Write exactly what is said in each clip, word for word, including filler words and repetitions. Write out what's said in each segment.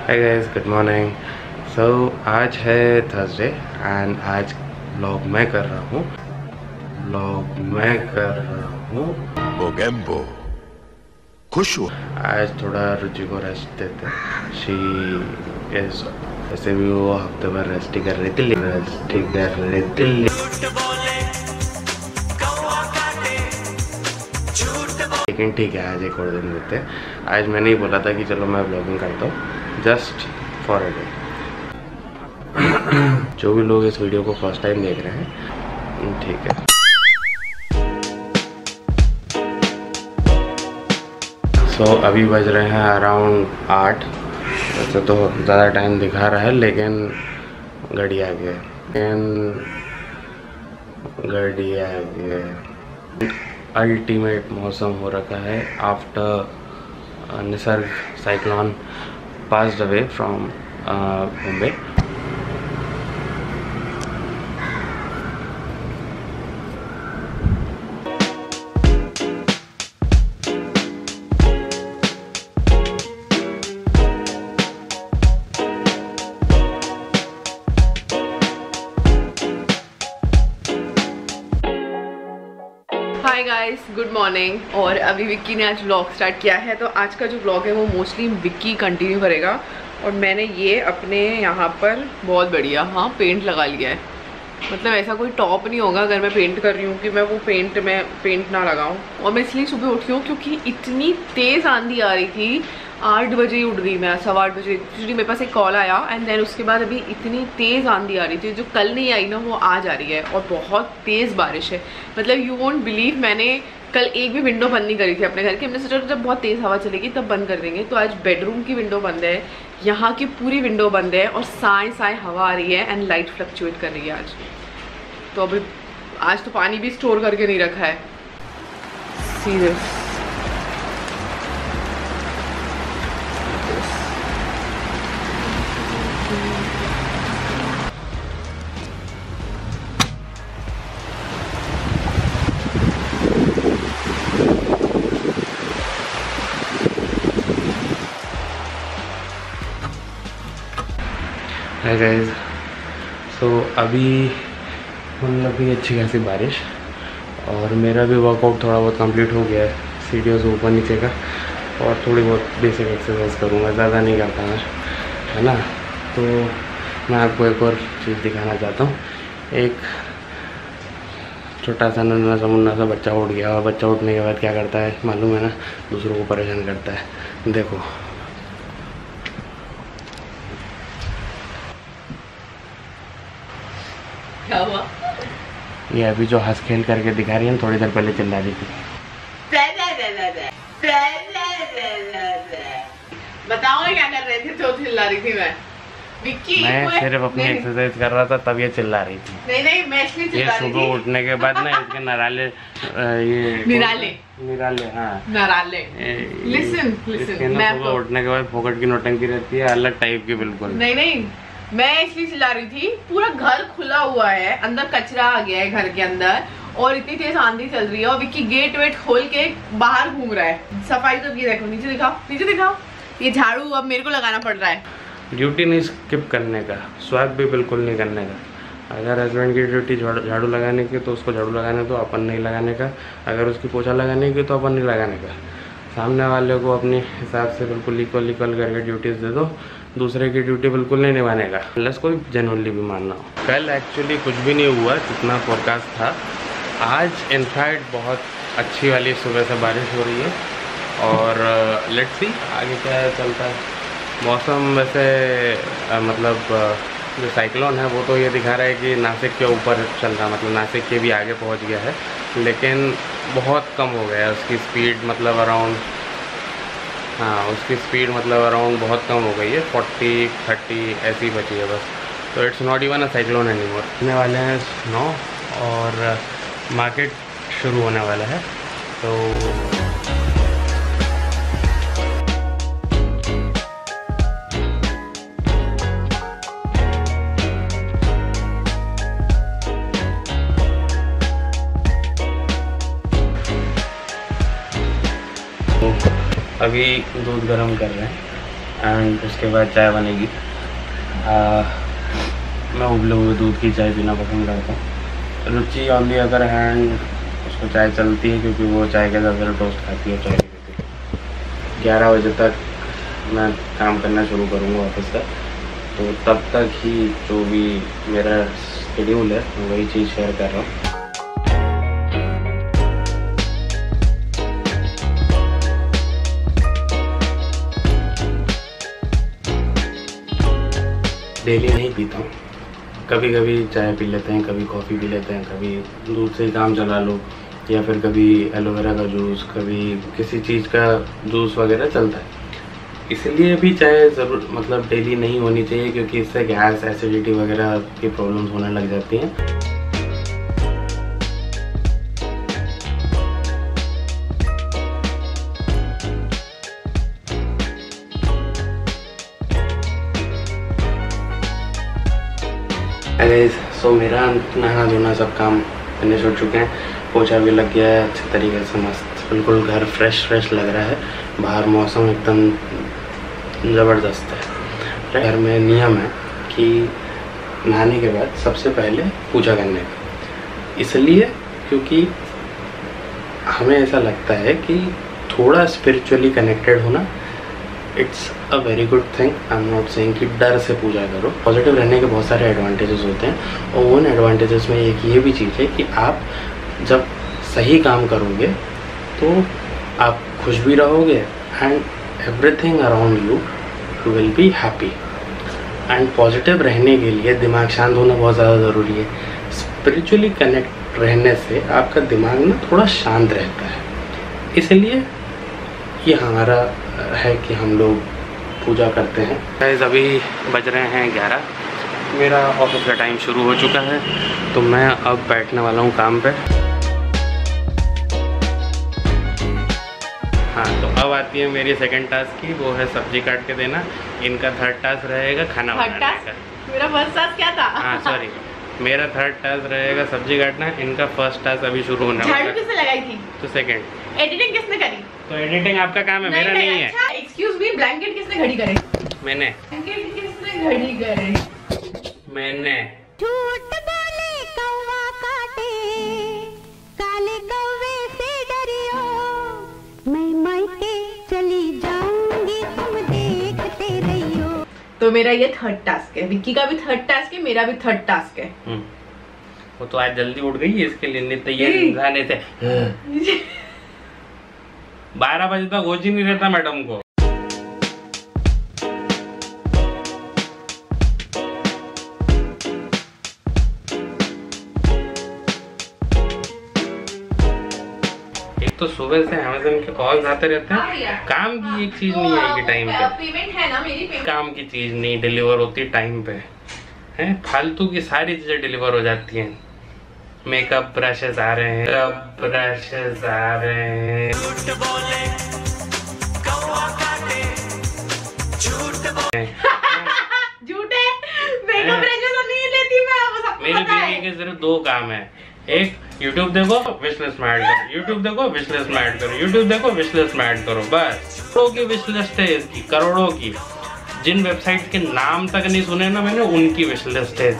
हाय guys, good morning. So आज है Thursday and आज व्लॉग मैं कर रहा हूँ व्लॉग मैं कर रहा हूँ बोगेम्बो खुश हो। आज थोड़ा रुचि को रेस्ट देते हैं। शी इज वैसे भी वो हफ्ते भर रेस्ट ही कर रही थी रेस्ट ही कर रही थी लेकिन ठीक है, आज एक और दिन देते हैं। आज मैंने ही बोला था कि चलो मैं व्लॉगिंग करता हूँ जस्ट फॉर अ डे। जो भी लोग इस वीडियो को फर्स्ट टाइम देख रहे हैं, ठीक है। सो so, अभी बज रहे हैं अराउंड आठ। वैसे तो ज़्यादा टाइम दिखा रहा है लेकिन घड़ी आ गया लेकिन घड़ी आ गया अल्टीमेट मौसम हो रखा है after Nisarga cyclone passed away from Mumbai. Hi guys, good morning. और अभी विक्की ने आज व्लॉग स्टार्ट किया है, तो आज का जो व्लॉग है वो मोस्टली विक्की कंटिन्यू करेगा। और मैंने ये अपने यहाँ पर बहुत बढ़िया हाँ पेंट लगा लिया है। मतलब ऐसा कोई टॉप नहीं होगा अगर मैं पेंट कर रही हूँ कि मैं वो पेंट में पेंट ना लगाऊँ। और मैं इसलिए सुबह उठी हूँ क्योंकि इतनी तेज़ आंधी आ रही थी। आठ बजे ही उठ गई मैं, सवा आठ बजे। एक्चुअली मेरे पास एक कॉल आया एंड देन उसके बाद अभी इतनी तेज़ आंधी आ रही थी, जो कल नहीं आई ना वो आज आ रही है। और बहुत तेज़ बारिश है। मतलब यू वोंट बिलीव, मैंने कल एक भी विंडो बंद नहीं करी थी अपने घर की। हमने सोचा जब बहुत तेज़ हवा चलेगी तब बंद कर देंगे। तो आज बेडरूम की विंडो बंद है, यहाँ की पूरी विंडो बंद है और साए साए हवा आ रही है एंड लाइट फ्लक्चुएट कर रही है आज। तो अभी आज तो पानी भी स्टोर करके नहीं रखा है। सीरियस हाय गाइस, सो अभी मतलब भी अच्छी खासी बारिश और मेरा भी वर्कआउट थोड़ा बहुत कंप्लीट हो गया है। सीढ़ियों से ऊपर नीचे का और थोड़ी बहुत बेसिक एक्सरसाइज करूँगा, ज़्यादा नहीं करता मैं, है ना। तो मैं आपको एक और चीज़ दिखाना चाहता हूँ। एक छोटा सा नन्हा सा मुन्ना सा बच्चा उठ गया और बच्चा उठने के बाद क्या करता है मालूम है ना, दूसरों को परेशान करता है। देखो क्या हुआ? ये अभी जो हंस खेल करके दिखा रही है, थोड़ी देर पहले चिल्ला रही थी। बताओ ना क्या कर रहे थे? तो चिल्ला रही थी मैं। विक्की, मैं सिर्फ अपनी एक्सरसाइज कर रहा था तब ये चिल्ला रही थी। नहीं नहीं, मैं इसलिए चिल्ला रही थी। ये सुबह उठने के बाद ना इसके नराले ये निराले निराले हाँ नराले लिसन लिसन मैं सुबह उठने के बाद फोकट की नौटंकी रहती है, अलग टाइप की बिल्कुल। नहीं नहीं, मैं इसलिए चिल्ला रही थी। पूरा घर खुला हुआ है, अंदर कचरा आ गया है घर के अंदर और इतनी तेज आंधी चल रही है और विक्की गेट वेट खोल के बाहर घूम रहा है। सफाई तो ये देखो, नीचे दिखाओ, नीचे दिखाओ। ये झाड़ू अब मेरे को लगाना पड़ रहा है। ड्यूटी नहीं स्किप करने का, स्वैप भी बिल्कुल नहीं करने का। अगर हस्बैंड की ड्यूटी झाड़ू लगाने की तो उसको झाड़ू लगाने दो, अपन नहीं लगाने का। अगर उसकी पोछा लगाने की तो अपन नहीं लगाने का। सामने वाले को अपने हिसाब से बिल्कुल इक्वल इक्वल करके ड्यूटीज़ दे दो, दूसरे की ड्यूटी बिल्कुल नहीं निभाने का, प्लस कोई जेन्युइनली भी मानना हो। कल एक्चुअली कुछ भी नहीं हुआ जितना फोरकास्ट था। आज इनफैक्ट बहुत अच्छी वाली सुबह से बारिश हो रही है और लेट्स सी आगे क्या चलता है। मौसम वैसे आ, मतलब आ, जो साइक्लोन है वो तो ये दिखा रहा है कि नासिक के ऊपर चल रहा, मतलब नासिक के भी आगे पहुंच गया है, लेकिन बहुत कम हो गया है उसकी स्पीड। मतलब अराउंड हाँ उसकी स्पीड मतलब अराउंड बहुत कम हो गई है, फोर्टी थर्टी ऐसी बची है बस। तो it's not even a cyclone anymore. होने वाले हैं स्नो और मार्केट शुरू होने वाला है। तो अभी दूध गर्म कर रहे हैं एंड उसके बाद चाय बनेगी। आ, मैं उबले हुए दूध की चाय पीना पसंद करता हूँ। Ruchi on the other hand उसको चाय चलती है क्योंकि वो चाय के साथ ज़्यादा टोस्ट खाती है, चाय नहीं पीती। ग्यारह बजे तक मैं काम करना शुरू करूँगा ऑफिस से, तो तब तक ही जो भी मेरा शेड्यूल है मैं वही चीज़ शेयर कर रहा हूँ। डेली नहीं पीता हूँ, कभी कभी चाय पी लेते हैं, कभी कॉफ़ी पी लेते हैं, कभी दूध से काम चला लो, या फिर कभी एलोवेरा का जूस, कभी किसी चीज़ का जूस वगैरह चलता है। इसलिए भी चाय ज़रूर मतलब डेली नहीं होनी चाहिए क्योंकि इससे गैस, एसिडिटी वगैरह की प्रॉब्लम्स होने लग जाती हैं। अरे सो मेरा नहा धोना सब काम फिनिश हो चुके हैं, पोछा भी लग गया है अच्छे तरीके से, मस्त बिल्कुल घर फ्रेश फ्रेश लग रहा है। बाहर मौसम एकदम ज़बरदस्त है। घर में नियम है कि नहाने के बाद सबसे पहले पूजा करने का, इसलिए क्योंकि हमें ऐसा लगता है कि थोड़ा स्पिरिचुअली कनेक्टेड होना it's a very good thing. I am not saying कि डर से पूजा करो। पॉजिटिव रहने के बहुत सारे एडवांटेजेस होते हैं और उन एडवांटेजेस में एक ये भी चीज़ है कि आप जब सही काम करोगे तो आप खुश भी रहोगे and everything around you will be happy. And positive रहने के लिए दिमाग शांत होना बहुत ज़्यादा ज़रूरी है। स्पिरिचुअली कनेक्ट रहने से आपका दिमाग ना थोड़ा शांत रहता है, इसलिए ये हमारा है कि हम लोग पूजा करते हैं। गाइस अभी बज रहे हैं ग्यारह, मेरा ऑफिस का टाइम शुरू हो चुका है, तो मैं अब बैठने वाला हूँ काम पे। हाँ, तो अब आती है मेरी सेकंड टास्क की, वो है सब्जी काट के देना। इनका थर्ड टास्क रहेगा खाना बनाने का। मेरा फर्स्ट टास्क क्या था? हाँ सॉरी, मेरा थर्ड टास्क रहेगा सब्जी काटना, इनका फर्स्ट टास्क अभी शुरू होने वाला है। झाड़ू किसने लगाई थी? तो सेकंड। एडिटिंग किसने करी? तो एडिटिंग आपका काम है, मेरा नहीं, नहीं है। अच्छा, एक्सक्यूज मी, ब्लैंकेट किसने घड़ी करे? मैंने। ब्लैंकेट किसने घड़ी करे? मैंने। झूठ बोले कौवा काटे, काले कौवे से डरियो, मैं मायके चली जाऊंगी तुम देखते रहियो। तो मेरा ये थर्ड टास्क है, विक्की का भी थर्ड टास्क है, मेरा भी थर्ड टास्क है। वो तो आज जल्दी उठ गई है, इसके लिए नहीं तो ये इंसान थे बारह बजे तक होश ही नहीं रहता मैडम को। एक तो सुबह से अमेज़न के कॉल्स आते रहते हैं, काम की एक चीज नहीं आएगी टाइम पे। पेमेंट है ना मेरी, पेमेंट काम की चीज नहीं डिलीवर होती टाइम पे है, फालतू की सारी चीजें डिलीवर हो जाती हैं। मेकअप ब्रशेस आ रहे हैं, मेकअप ब्रशेस आ रहे हैं। झूठ बोले कौवा काटे, झूठ बोले झूठे मेकअप ब्रशेस नहीं लेती मैं, वो सबको मेरी पता है। बीवी के सिर्फ दो काम है, एक यूट्यूब देखो विश लिस्ट में ऐड करो, यूट्यूब देखो विश लिस्ट में ऐड करो, यूट्यूब देखो विश लिस्ट में ऐड करो, बस। करोड़ों की विश लिस्ट है इसकी, करोड़ों की। जिन वेबसाइट के नाम तक नहीं सुने ना मैंने, उनकी विश लिस्ट है।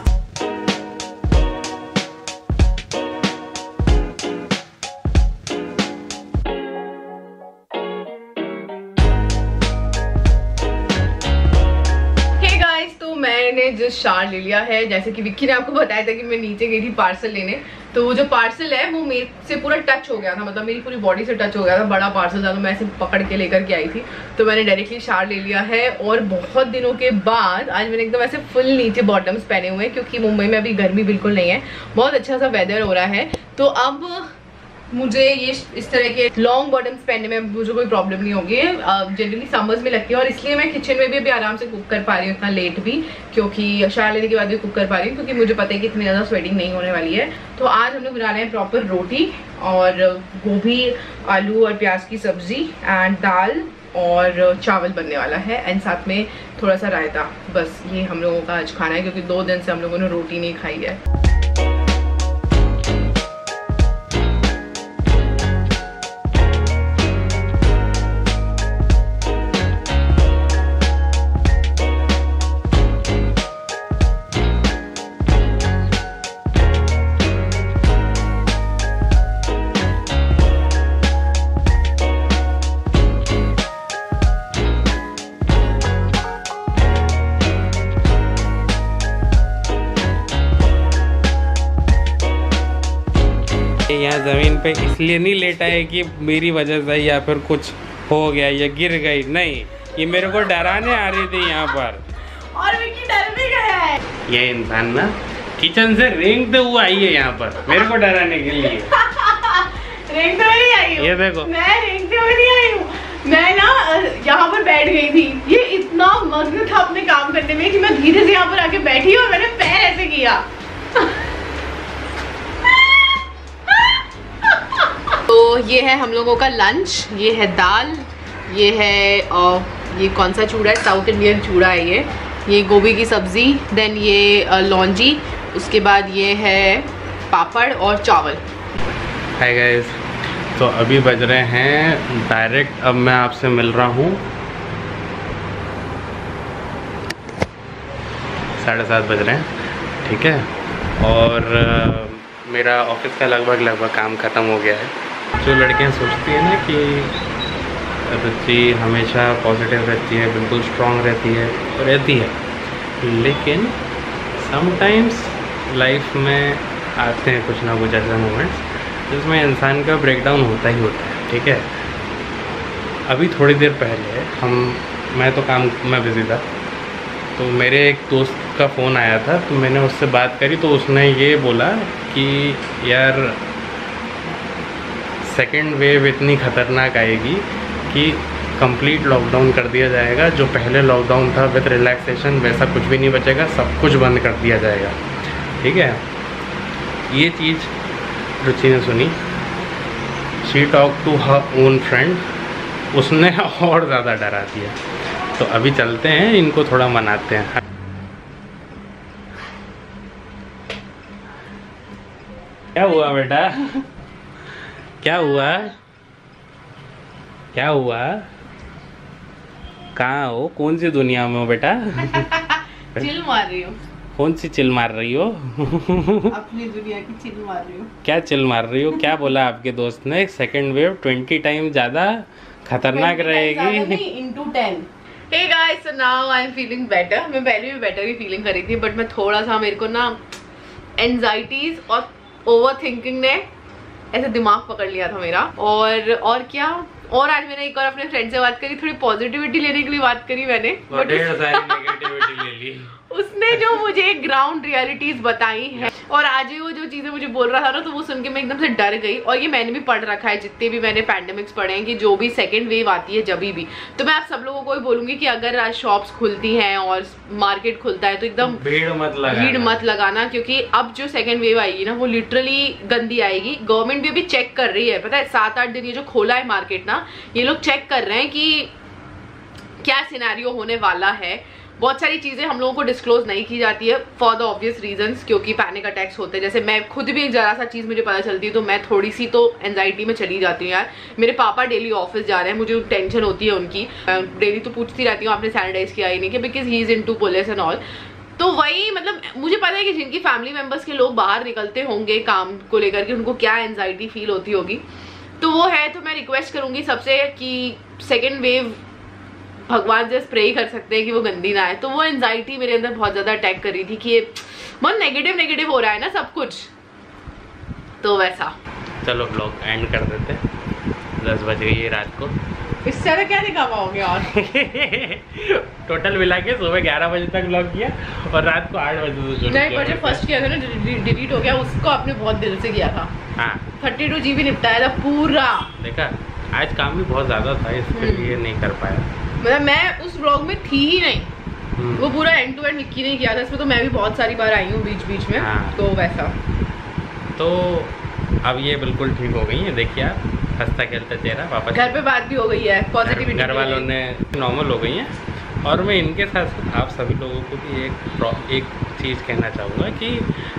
मैंने जस्ट शार ले लिया है, जैसे कि विक्की ने आपको बताया था कि मैं नीचे गई थी पार्सल लेने, तो वो जो पार्सल है वो मेरे से पूरा टच हो गया था, मतलब मेरी पूरी बॉडी से टच हो गया था, बड़ा पार्सल था, तो मैं ऐसे पकड़ के लेकर के आई थी, तो मैंने डायरेक्टली शार ले लिया है। और बहुत दिनों के बाद आज मैंने एकदम ऐसे फुल नीचे बॉटम्स पहने हुए हैं, क्योंकि मुंबई में अभी गर्मी बिल्कुल नहीं है, बहुत अच्छा सा वेदर हो रहा है, तो अब मुझे ये इस तरह के लॉन्ग बॉटम्स पहनने में मुझे कोई प्रॉब्लम नहीं होगी। जनरली समर्स में लगती है, और इसलिए मैं किचन में भी अभी आराम से कुक कर पा रही हूँ, इतना लेट भी, क्योंकि शार लेने के बाद भी कुक कर पा रही हूँ, क्योंकि मुझे पता है कि इतनी ज़्यादा स्वेटिंग नहीं होने वाली है। तो आज हम लोग बना रहे हैं प्रॉपर रोटी और गोभी, आलू और प्याज की सब्जी एंड दाल और चावल बनने वाला है, एंड साथ में थोड़ा सा रायता। बस ये हम लोगों का आज खाना है, क्योंकि दो दिन से हम लोगों ने रोटी नहीं खाई है। यहाँ ज़मीन पे इसलिए नहीं लेटा है कि मेरी वजह से या फिर कुछ हो गया या गिर गई, नहीं, ये मेरे को डराने आ रही थी यहाँ पर। और विक्की डर भी गया है। ये इंसान ना किचन से रेंगते हुए आई है यहाँ पर मेरे को डराने के लिए। रेंगते हुए नहीं आई हूँ, ये देखो, मैं रेंगते हुए नहीं आई हूँ। मैं ना यहाँ पर बैठ गई थी, ये इतना मग्न था अपने काम करने में कि मैं धीरे से यहाँ पर आके बैठी और मैंने पैर ऐसे किया। तो ये है हम लोगों का लंच, ये है दाल, ये है आ, ये कौन सा चूड़ा है, साउथ इंडियन चूड़ा है ये ये गोभी की सब्जी, देन ये लौंजी, उसके बाद ये है पापड़ और चावल। हाय गाइस, तो अभी बज रहे हैं डायरेक्ट, अब मैं आपसे मिल रहा हूँ साढ़े सात बज रहे हैं, ठीक है। और uh, मेरा ऑफिस का लगभग लगभग काम ख़त्म हो गया है। जो लड़कियाँ सोचती हैं ना कि रुचि हमेशा पॉजिटिव रहती है, बिल्कुल स्ट्रांग रहती है, रहती है, लेकिन समटाइम्स लाइफ में आते हैं कुछ ना कुछ ऐसे मोमेंट्स जिसमें इंसान का ब्रेकडाउन होता ही होता है, ठीक है। अभी थोड़ी देर पहले हम मैं तो काम में बिज़ी था, तो मेरे एक दोस्त का फ़ोन आया था, तो मैंने उससे बात करी, तो उसने ये बोला कि यार सेकेंड वेव इतनी ख़तरनाक आएगी कि कंप्लीट लॉकडाउन कर दिया जाएगा। जो पहले लॉकडाउन था विद रिलैक्सेशन वैसा कुछ भी नहीं बचेगा, सब कुछ बंद कर दिया जाएगा, ठीक है। ये चीज़ रुचि ने सुनी, she talk to her own friend, उसने और ज़्यादा डरा दिया। तो अभी चलते हैं, इनको थोड़ा मनाते हैं। क्या हुआ बेटा, क्या हुआ, क्या हुआ, कहाँ हो, कौन सी दुनिया में हो बेटा? चिल मार रही हूँ। कौन सी चिल मार रही हो? अपनी दुनिया की चिल मार रही हूँ। क्या चिल मार रही हो? क्या बोला आपके दोस्त ने? सेकेंड वेव ट्वेंटी टाइम ज़्यादा खतरनाक रहेगी। Into ten. Hey guys, so now I'm feeling better. मैं पहले भी बेटर ही फीलिंग कर रही थी, बट मैं थोड़ा सा, मेरे को ना एंजाइटीज और ओवर थिंकिंग ने ऐसे दिमाग पकड़ लिया था मेरा। और और क्या, और आज मैंने एक और अपने फ्रेंड से बात करी, थोड़ी पॉजिटिविटी लेने के लिए बात करी मैंने, बट नेगेटिविटी ले ली। उसने जो मुझे ग्राउंड रियलिटीज बताई है, और आज ही वो जो चीजें मुझे बोल रहा था ना, तो वो सुन के मैं एकदम से डर गई। और ये मैंने भी पढ़ रखा है, जितने भी मैंने पैंडेमिक्स पढ़े हैं, कि जो भी सेकेंड वेव आती है जब भी, तो मैं आप सब लोगों को ही बोलूंगी कि अगर आज शॉप्स खुलती हैं और मार्केट खुलता है तो एकदम भीड़ मत लगाना, भीड़ मत लगाना, क्योंकि अब जो सेकेंड वेव आएगी ना, वो लिटरली गंदी आएगी। गवर्नमेंट भी अभी चेक कर रही है, पता है, सात आठ दिन ये जो खोला है मार्केट ना, ये लोग चेक कर रहे हैं कि क्या सिनेरियो होने वाला है। बहुत सारी चीजें हम लोगों को डिस्क्लोज नहीं की जाती है फॉर द ऑब्वियस रीजंस, क्योंकि पैनिक अटैक्स होते हैं। जैसे मैं खुद भी एक जरा सा चीज मुझे पता चलती है तो मैं थोड़ी सी तो एंजाइटी में चली जाती हूँ यार। मेरे पापा डेली ऑफिस जा रहे हैं, मुझे टेंशन होती है उनकी, डेली तो पूछती रहती हूँ आपने सैनिटाइज किया ही नहीं, कि because he is into police and all. तो वही, मतलब मुझे पता है कि जिनकी फैमिली मेंबर्स के लोग बाहर निकलते होंगे काम को लेकर के, उनको क्या एंजाइटी फील होती होगी, तो वो है। तो मैं रिक्वेस्ट करूंगी सबसे कि सेकेंड वेव भगवान से प्रे कर सकते हैं कि वो गंदी ना आए। तो वो एंजाइटी मेरे अंदर बहुत ज्यादा अटैक कर रही थी कि ये बहुत नेगेटिव नेगेटिव हो रहा है ना सब कुछ, तो वैसा। चलो ब्लॉग एंड कर देते, दस बज गई है रात को। इससे ज्यादा क्या दिखा पाओगे और टोटल मिला के सुबह ग्यारह बजे तक ब्लॉग किया और रात को आठ बजे से नहीं, पर जो फर्स्ट किया था ना, डिलीट हो गया, उसको आपने बहुत दिल से किया था। हाँ, थर्टी टू जीबी निपटाया था पूरा। देखा, आज काम भी बहुत ज्यादा था, इसके लिए नहीं कर पाया। मतलब मैं उस ब्लॉग में थी ही नहीं, वो पूरा एंड टू एंड विक्की ने किया था। इसमें तो मैं भी बहुत सारी बार आई हूँ बीच बीच में। हाँ। तो वैसा, तो अब ये बिल्कुल ठीक हो गई है, देखिए आप, हंसता खेलता चेहरा वापस। घर पे बात भी हो गई है, पॉजिटिविटी, घर वालों ने नॉर्मल हो गई हैं। और मैं इनके साथ साथ आप सभी लोगों को भी एक एक चीज़ कहना चाहूँगा कि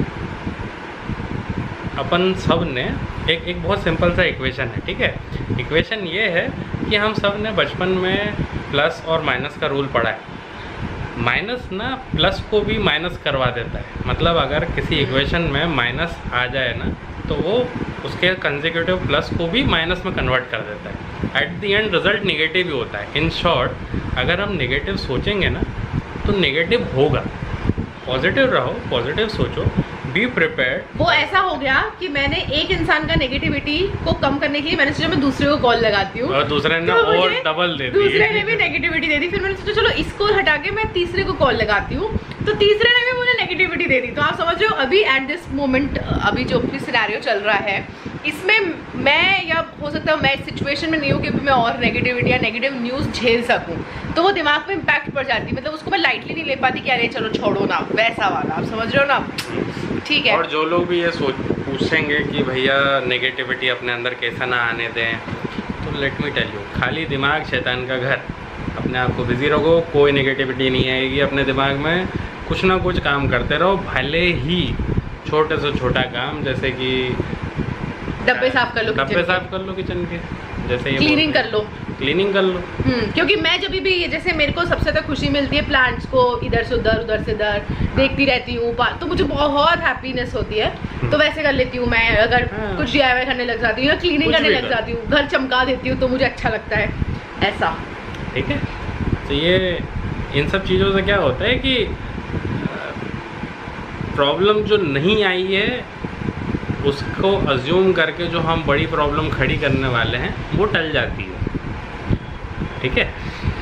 अपन सब ने एक एक बहुत सिंपल सा इक्वेशन है, ठीक है। इक्वेशन ये है कि हम सब ने बचपन में प्लस और माइनस का रूल पढ़ा है। माइनस ना प्लस को भी माइनस करवा देता है, मतलब अगर किसी इक्वेशन में माइनस आ जाए ना, तो वो उसके कंसेक्यूटिव प्लस को भी माइनस में कन्वर्ट कर देता है। At the end result negative ही होता है। इन शॉर्ट, अगर हम नेगेटिव सोचेंगे ना, तो नेगेटिव होगा। पॉजिटिव रहो, पॉजिटिव सोचो, बी प्रिपेयर्ड। वो ऐसा हो गया कि मैंने एक इंसान का नेगेटिविटी को कम करने के लिए मैंने सोचा मैं दूसरे को कॉल लगाती हूँ, और दूसरे ने तो और डबल दे दी, दूसरे ने भी नेगेटिविटी दे दी। फिर मैंने सोचा चलो इसको हटा के मैं तीसरे को कॉल लगाती हूँ, तो तीसरे ने भी मुझे नेगेटिविटी दे दी। तो आप समझ रहे हो अभी एट दिस मोमेंट, अभी जो भी सिनेरियो चल रहा है इसमें मैं, या हो सकता है मैं इस सिचुएशन में नहीं हूँ कि मैं और नेगेटिविटी या नेगेटिव न्यूज़ झेल सकूँ, तो वो दिमाग में इम्पैक्ट पड़ जाती है। मतलब उसको मैं लाइटली नहीं ले पाती कि अरे चलो छोड़ो ना, वैसा वाला, आप समझ रहे हो ना। ठीक है। और जो लोग भी ये सोच पूछेंगे कि भैया नेगेटिविटी अपने अंदर कैसा ना आने दें, तो लेट मी टेल यू, खाली दिमाग शैतान का घर। अपने आप को बिजी रखो, कोई नेगेटिविटी नहीं आएगी अपने दिमाग में। कुछ ना कुछ काम करते रहो, भले ही छोटे से छोटा काम, जैसे कि डब्बे साफ कर लो, डब्बे साफ कर लो किचन के, जैसे ये क्लीनिंग कर लो, क्लीनिंग कर लो। हम्म क्योंकि मैं जब भी, जैसे मेरे को सबसे ज़्यादा खुशी मिलती है प्लांट्स को इधर से उधर उधर से इधर देखती रहती हूँ, तो मुझे बहुत हैप्पीनेस होती है। तो वैसे कर लेती हूँ मैं, अगर हाँ। कुछ डीआईवाई करने लग जाती हूँ या क्लीनिंग करने लग जाती हूँ, घर चमका देती हूँ, तो मुझे अच्छा लगता है ऐसा। ठीक है। तो ये इन सब चीज़ों से क्या होता है कि प्रॉब्लम जो नहीं आई है उसको अज्यूम करके जो हम बड़ी प्रॉब्लम खड़ी करने वाले हैं वो टल जाती है। ठीक है।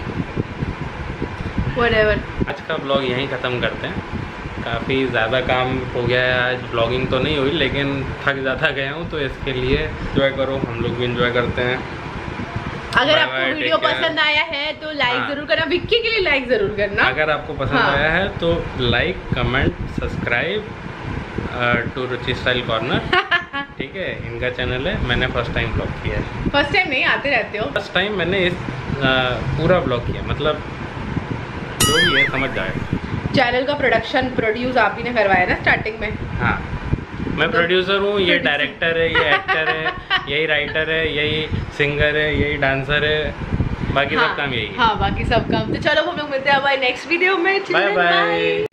Whatever. आज का ब्लॉग यहीं ख़त्म करते हैं। काफ़ी ज़्यादा काम हो गया है आज, ब्लॉगिंग तो नहीं हुई लेकिन थक ज़्यादा गया हूँ, तो इसके लिए एंजॉय करो, हम लोग भी एंजॉय करते हैं। अगर Bye आपको bye, वीडियो take care. पसंद आया है तो लाइक हाँ। जरूर करना, विक्की के लिए लाइक जरूर करना। अगर आपको पसंद हाँ। आया है तो like, comment, subscribe to Ruchi style corner. ठीक है, इनका चैनल है, मैंने फर्स्ट टाइम ब्लॉग किया है। फर्स्ट टाइम नहीं, आते रहते हो। फर्स्ट टाइम मैंने इस आ, पूरा ब्लॉग किया, मतलब जो भी है समझ जाए। चैनल का प्रोडक्शन प्रोड्यूस आप ही ने करवाया ना स्टार्टिंग में। हाँ, मैं प्रोड्यूसर हूँ, ये Producer. डायरेक्टर है, ये एक्टर है, यही राइटर है, यही सिंगर है, यही डांसर है, बाकी हाँ, सब काम यही है। हाँ बाकी सब काम। तो चलो हम लोग मिलते हैं हमारे नेक्स्ट वीडियो में। Bye bye.